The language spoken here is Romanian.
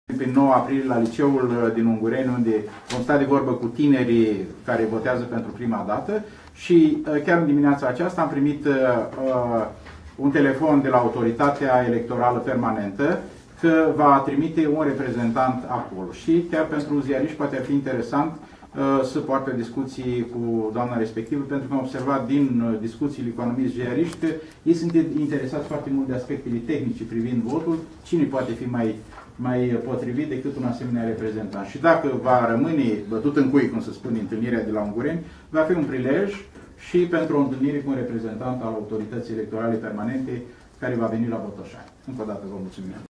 Pe 9 aprilie la liceul din Ungureni, unde vom sta de vorbă cu tinerii care votează pentru prima dată și chiar în dimineața aceasta am primit un telefon de la Autoritatea Electorală Permanentă că va trimite un reprezentant acolo și chiar pentru ziariști poate ar fi interesant să poartă discuții cu doamna respectivă, pentru că am observat din discuțiile cu anumiți ziariști că ei sunt interesați foarte mult de aspectele tehnice privind votul, cine poate fi mai potrivit decât un asemenea reprezentant. Și dacă va rămâne bătut în cui, cum se spune, întâlnirea de la Ungureni, va fi un prilej și pentru o întâlnire cu un reprezentant al Autorității Electorale Permanente care va veni la Botoșani. Încă o dată vă mulțumim.